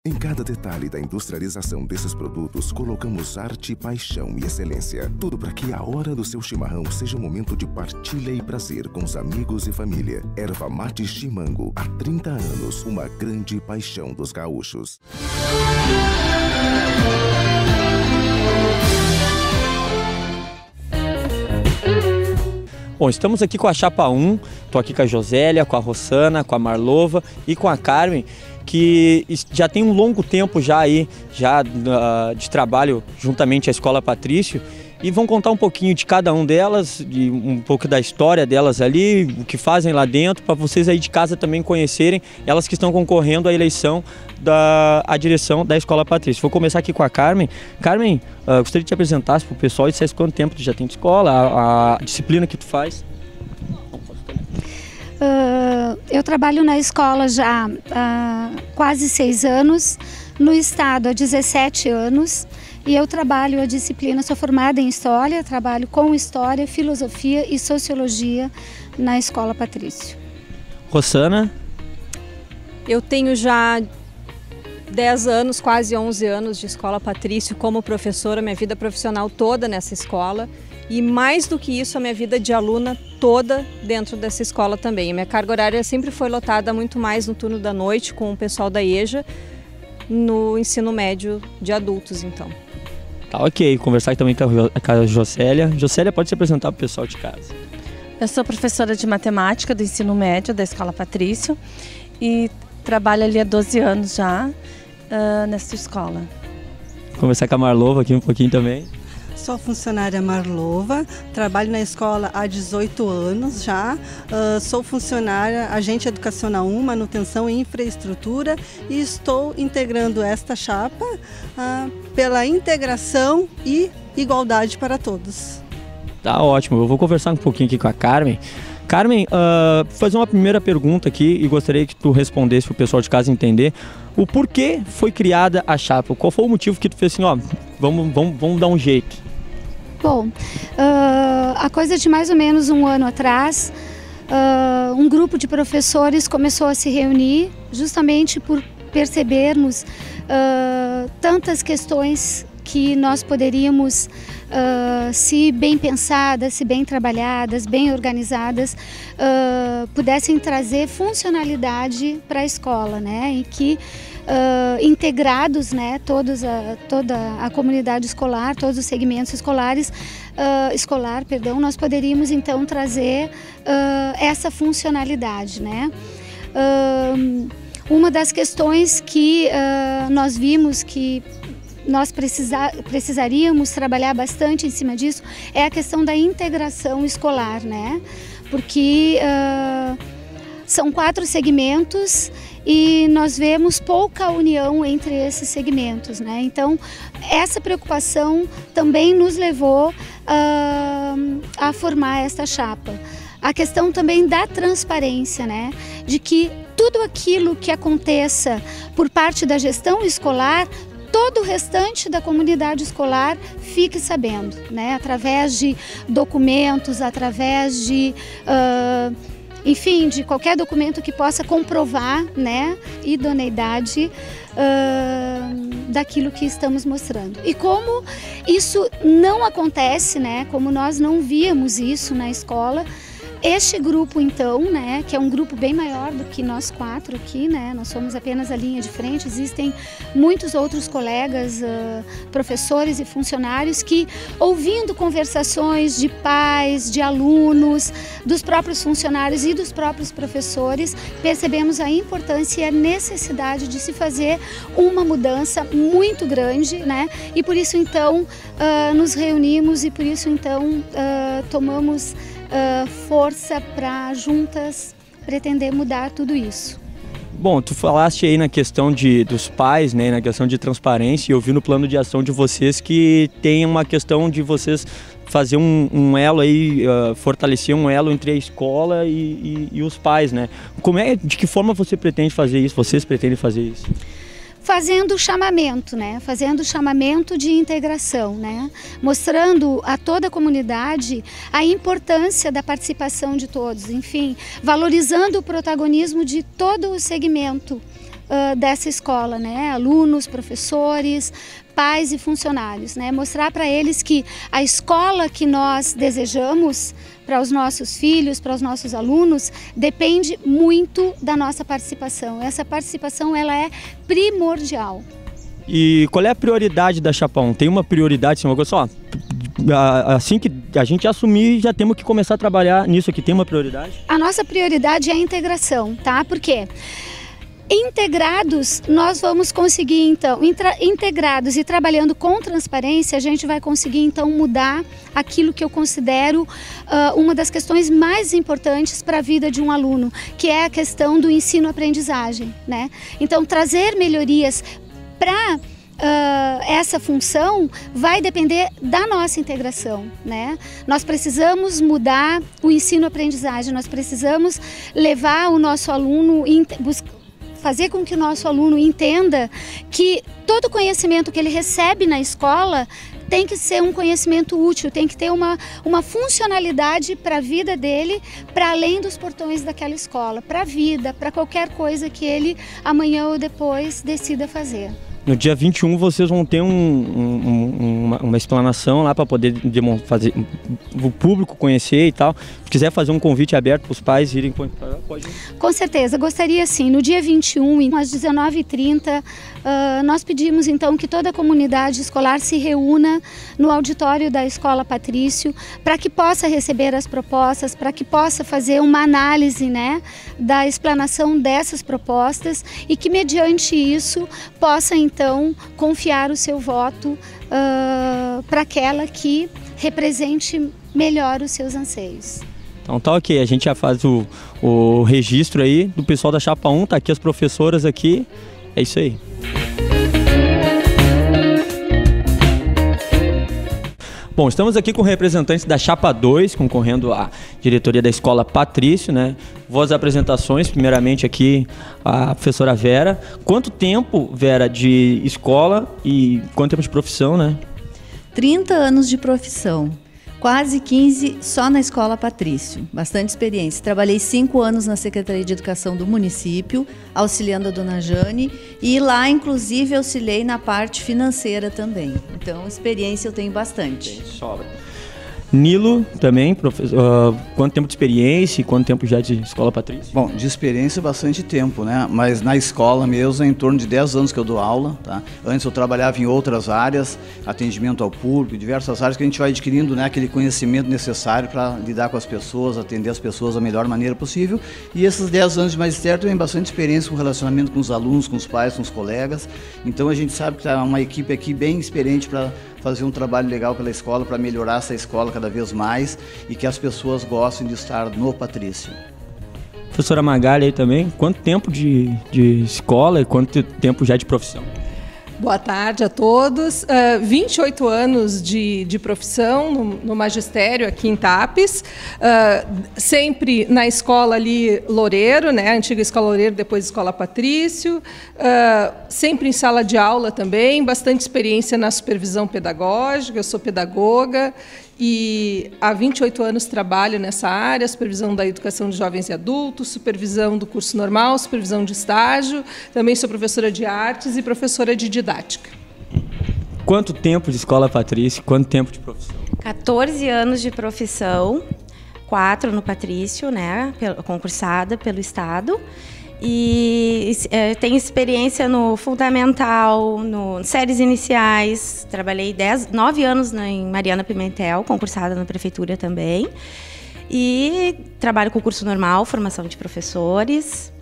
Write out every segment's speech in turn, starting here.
Em cada detalhe da industrialização desses produtos, colocamos arte, paixão e excelência. Tudo para que a hora do seu chimarrão seja um momento de partilha e prazer com os amigos e família. Erva Mate Chimango, há 30 anos, uma grande paixão dos gaúchos. Bom, estamos aqui com a Chapa 1, estou aqui com a Josélia, com a Rossana, com a Marlova e com a Carmen, que já tem um longo tempo já aí, de trabalho juntamente à Escola Patrício, e vão contar um pouquinho de cada um delas, um pouco da história delas ali, o que fazem lá dentro, para vocês aí de casa também conhecerem, elas que estão concorrendo à eleição à direção da Escola Patrício. Vou começar aqui com a Carmen. Carmen, gostaria de te apresentasse para o pessoal e dissesse quanto tempo tu já tem de escola, a disciplina que tu faz. Eu trabalho na escola já há quase 6 anos, no estado há 17 anos, e eu trabalho a disciplina, sou formada em História, trabalho com História, Filosofia e Sociologia na Escola Patrício. Rossana? Eu tenho já 10 anos, quase 11 anos de Escola Patrício como professora, minha vida profissional toda nessa escola. E mais do que isso, a minha vida de aluna toda dentro dessa escola também. A minha carga horária sempre foi lotada muito mais no turno da noite com o pessoal da EJA, no ensino médio de adultos, então. Tá, ok. Conversar também com a Josélia. Josélia, pode se apresentar para o pessoal de casa. Eu sou professora de matemática do ensino médio da Escola Patrício e trabalho ali há 12 anos já nessa escola. Conversar com a Marlova aqui um pouquinho também. Sou funcionária Marlova, trabalho na escola há 18 anos já, sou funcionária, agente educacional 1, manutenção e infraestrutura, e estou integrando esta chapa pela integração e igualdade para todos. Tá ótimo, eu vou conversar um pouquinho aqui com a Carmen. Carmen, vou fazer uma primeira pergunta aqui e gostaria que tu respondesse para o pessoal de casa entender o porquê foi criada a chapa. Qual foi o motivo que tu fez assim, ó, vamos dar um jeito? Bom, há coisa de mais ou menos um ano atrás, um grupo de professores começou a se reunir justamente por percebermos tantas questões que nós poderíamos, se bem pensadas, se bem trabalhadas, bem organizadas, pudessem trazer funcionalidade para a escola, né? E que integrados, né, toda a comunidade escolar, todos os segmentos escolares, nós poderíamos então trazer essa funcionalidade, né? Uma das questões que nós vimos que nós precisaríamos trabalhar bastante em cima disso é a questão da integração escolar, né? Porque são 4 segmentos e nós vemos pouca união entre esses segmentos, né? Então, essa preocupação também nos levou a formar esta chapa. A questão também da transparência, né? De que tudo aquilo que aconteça por parte da gestão escolar, todo o restante da comunidade escolar fique sabendo, né? Através de documentos, através de, enfim, de qualquer documento que possa comprovar, né, idoneidade daquilo que estamos mostrando. E como isso não acontece, né? Como nós não víamos isso na escola, este grupo, então, né, que é um grupo bem maior do que nós 4 aqui, né, nós somos apenas a linha de frente, existem muitos outros colegas, professores e funcionários que, ouvindo conversações de pais, de alunos, dos próprios funcionários e dos próprios professores, percebemos a importância e a necessidade de se fazer uma mudança muito grande, né, e por isso, então, nos reunimos e por isso, então, tomamos força para juntas pretender mudar tudo isso. Bom, tu falaste aí na questão dos pais, né, na questão de transparência, e eu vi no plano de ação de vocês que tem uma questão de vocês fazer um elo aí, fortalecer um elo entre a escola e os pais, né? De que forma você pretende fazer isso? Vocês pretendem fazer isso? Fazendo chamamento, né? Fazendo chamamento de integração, né? Mostrando a toda a comunidade a importância da participação de todos, enfim, valorizando o protagonismo de todo o segmento dessa escola, né? Alunos, professores, pais e funcionários, né? Mostrar para eles que a escola que nós desejamos para os nossos filhos, para os nossos alunos, depende muito da nossa participação. Essa participação, ela é primordial. E qual é a prioridade da Chapa 1? Tem uma prioridade, uma coisa só, assim que a gente assumir, já temos que começar a trabalhar nisso aqui, tem uma prioridade? A nossa prioridade é a integração, tá? Por quê? Integrados, nós vamos conseguir então, integrados e trabalhando com transparência, a gente vai conseguir então mudar aquilo que eu considero uma das questões mais importantes para a vida de um aluno, que é a questão do ensino-aprendizagem, né? Então, trazer melhorias para essa função vai depender da nossa integração, né? Nós precisamos mudar o ensino-aprendizagem, nós precisamos levar o nosso aluno, fazer com que o nosso aluno entenda que todo conhecimento que ele recebe na escola tem que ser um conhecimento útil, tem que ter uma funcionalidade para a vida dele, para além dos portões daquela escola, para a vida, para qualquer coisa que ele amanhã ou depois decida fazer. No dia 21 vocês vão ter uma explanação lá para poder fazer o público conhecer e tal. Se quiser fazer um convite aberto para os pais irem, pode ir. Com certeza, gostaria sim. No dia 21, às 19h30, nós pedimos então que toda a comunidade escolar se reúna no auditório da Escola Patrício para que possa receber as propostas, para que possa fazer uma análise, né, da explanação dessas propostas e que mediante isso possa então confiar o seu voto para aquela que represente melhor os seus anseios. Então tá ok, a gente já faz o registro aí do pessoal da Chapa 1, tá aqui as professoras aqui, é isso aí. Bom, estamos aqui com representantes da Chapa 2, concorrendo à diretoria da Escola Patrício, né? Vou às apresentações, primeiramente aqui a professora Vera. Quanto tempo, Vera, de escola e quanto tempo de profissão, né? 30 anos de profissão. Quase 15 só na Escola Patrício, bastante experiência. Trabalhei 5 anos na Secretaria de Educação do município, auxiliando a dona Jane, e lá, inclusive, auxiliei na parte financeira também. Então, experiência eu tenho bastante. Bem, sobra. Nilo também, professor, quanto tempo de experiência e quanto tempo já de Escola Patrício? Bom, de experiência bastante tempo, né? Mas na escola mesmo é em torno de 10 anos que eu dou aula, tá? Antes eu trabalhava em outras áreas, atendimento ao público, diversas áreas que a gente vai adquirindo, né, aquele conhecimento necessário para lidar com as pessoas, atender as pessoas da melhor maneira possível. E esses 10 anos de magistério tem bastante experiência com relacionamento com os alunos, com os pais, com os colegas. Então a gente sabe que está uma equipe aqui bem experiente para fazer um trabalho legal pela escola, para melhorar essa escola cada vez mais e que as pessoas gostem de estar no Patrício. Professora Magali aí também, quanto tempo de escola e quanto tempo já de profissão? Boa tarde a todos. 28 anos de profissão no magistério aqui em Tapes, sempre na escola ali Loureiro, né? A antiga escola Loureiro, depois escola Patrício, sempre em sala de aula também, bastante experiência na supervisão pedagógica, eu sou pedagoga e há 28 anos trabalho nessa área, supervisão da educação de jovens e adultos, supervisão do curso normal, supervisão de estágio, também sou professora de artes e professora de didática. Quanto tempo de Escola Patrício, quanto tempo de profissão? 14 anos de profissão, 4 no Patrício, né, concursada pelo Estado. E tenho experiência no fundamental, no séries iniciais, trabalhei 9 anos em Mariana Pimentel, concursada na prefeitura também. E trabalho com curso normal, formação de professores,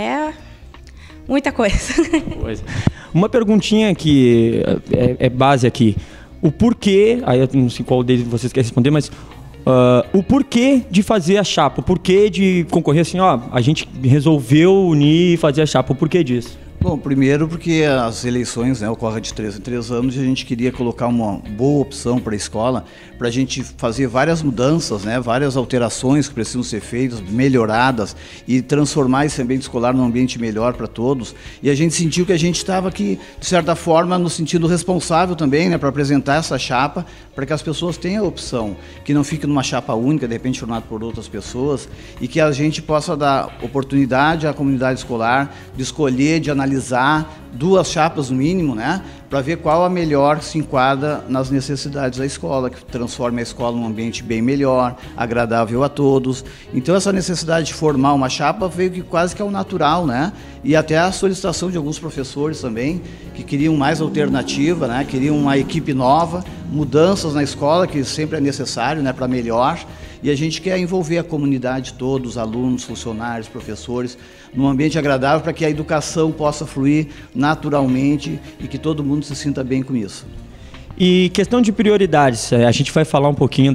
muita coisa. Uma perguntinha que é base aqui, o porquê, aí eu não sei qual deles vocês querem responder, mas o porquê de fazer a chapa, o porquê de concorrer assim, a gente resolveu unir e fazer a chapa, o porquê disso? Bom, primeiro porque as eleições, né, ocorrem de 3 em 3 anos e a gente queria colocar uma boa opção para a escola, para a gente fazer várias mudanças, né, várias alterações que precisam ser feitas, melhoradas e transformar esse ambiente escolar num ambiente melhor para todos. E a gente sentiu que a gente estava aqui, de certa forma, no sentido responsável também, né, para apresentar essa chapa, para que as pessoas tenham a opção, que não fique numa chapa única, de repente formada por outras pessoas, e que a gente possa dar oportunidade à comunidade escolar de escolher, de analisar analisar 2 chapas no mínimo, né, para ver qual a melhor que se enquadra nas necessidades da escola, que transforme a escola num ambiente bem melhor, agradável a todos. Então essa necessidade de formar uma chapa veio que quase que ao natural, né, e até a solicitação de alguns professores também, que queriam mais alternativa, né, queriam uma equipe nova, mudanças na escola, que sempre é necessário, né, para melhor. E a gente quer envolver a comunidade toda, os alunos, funcionários, professores, num ambiente agradável para que a educação possa fluir naturalmente e que todo mundo se sinta bem com isso. E questão de prioridades, a gente vai falar um pouquinho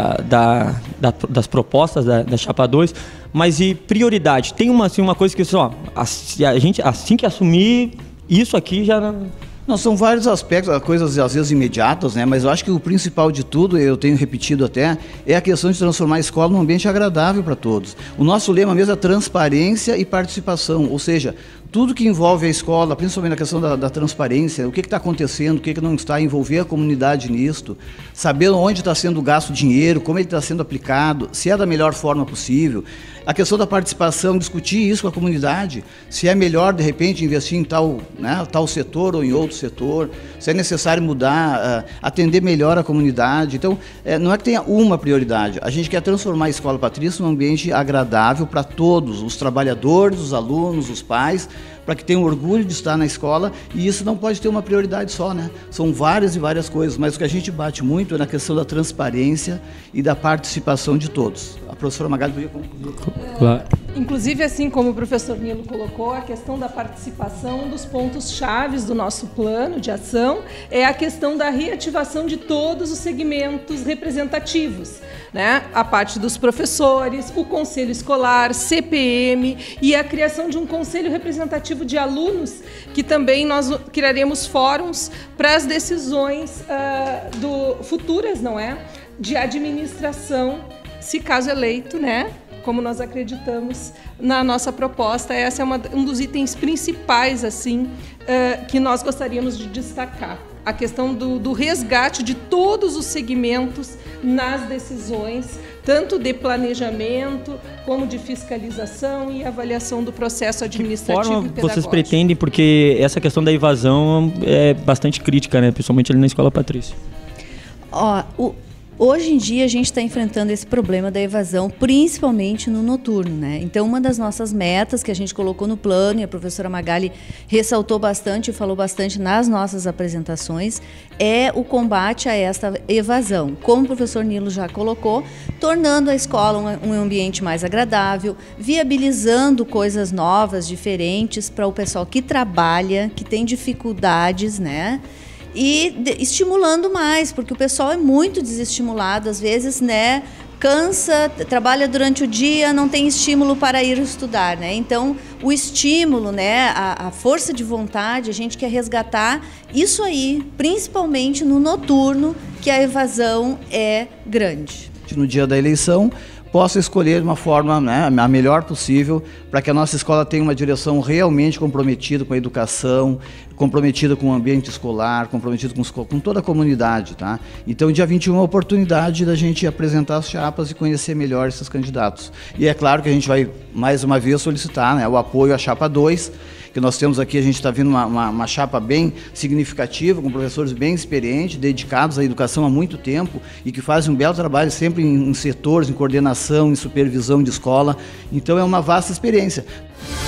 das propostas da Chapa 2, mas e prioridade? Tem uma coisa que a gente, assim que assumir, isso aqui já... Não, são vários aspectos, coisas às vezes imediatas, né? Mas eu acho que o principal de tudo, eu tenho repetido até, é a questão de transformar a escola num ambiente agradável para todos. O nosso lema mesmo é transparência e participação, ou seja, tudo que envolve a escola, principalmente na questão da transparência, o que está acontecendo, o que não está, envolver a comunidade nisto, saber onde está sendo gasto dinheiro, como ele está sendo aplicado, se é da melhor forma possível. A questão da participação, discutir isso com a comunidade, se é melhor, de repente, investir em tal setor ou em outro setor, se é necessário mudar, atender melhor a comunidade. Então, não é que tenha uma prioridade, a gente quer transformar a Escola Patrício num ambiente agradável para todos, os trabalhadores, os alunos, os pais, para que tenham orgulho de estar na escola, e isso não pode ter uma prioridade só, né? São várias e várias coisas, mas o que a gente bate muito é na questão da transparência e da participação de todos. A professora Magali podia concluir. Claro. Inclusive, assim como o professor Nilo colocou, a questão da participação, dos pontos chaves do nosso plano de ação é a questão da reativação de todos os segmentos representativos, né? A parte dos professores, o conselho escolar, CPM e a criação de um conselho representativo de alunos, que também nós criaremos fóruns para as decisões futuras, não é? De administração, se caso eleito, né? Como nós acreditamos na nossa proposta, essa é um dos itens principais assim, que nós gostaríamos de destacar. A questão do resgate de todos os segmentos nas decisões, tanto de planejamento, como de fiscalização e avaliação do processo administrativo e pedagógico. Que forma vocês pretendem, porque essa questão da evasão é bastante crítica, né? Principalmente ali na Escola Patrício. Hoje em dia a gente está enfrentando esse problema da evasão, principalmente no noturno, né? Então, uma das nossas metas que a gente colocou no plano, e a professora Magali ressaltou bastante e falou bastante nas nossas apresentações, é o combate a esta evasão. Como o professor Nilo já colocou, tornando a escola um ambiente mais agradável, viabilizando coisas novas, diferentes para o pessoal que trabalha, que tem dificuldades, né? E estimulando mais, porque o pessoal é muito desestimulado, às vezes, né, cansa, trabalha durante o dia, não tem estímulo para ir estudar, né? Então, o estímulo, né, a força de vontade, a gente quer resgatar isso aí, principalmente no noturno, que a evasão é grande. No dia da eleição, possa escolher de uma forma, né, a melhor possível, para que a nossa escola tenha uma direção realmente comprometida com a educação, comprometida com o ambiente escolar, comprometida com toda a comunidade, tá? Então, dia 21 é uma oportunidade da gente apresentar as chapas e conhecer melhor esses candidatos. E é claro que a gente vai, mais uma vez, solicitar, né, o apoio à Chapa 2, que nós temos aqui, a gente está vendo uma chapa bem significativa, com professores bem experientes, dedicados à educação há muito tempo e que fazem um belo trabalho sempre em setores, em coordenação, em supervisão de escola. Então é uma vasta experiência.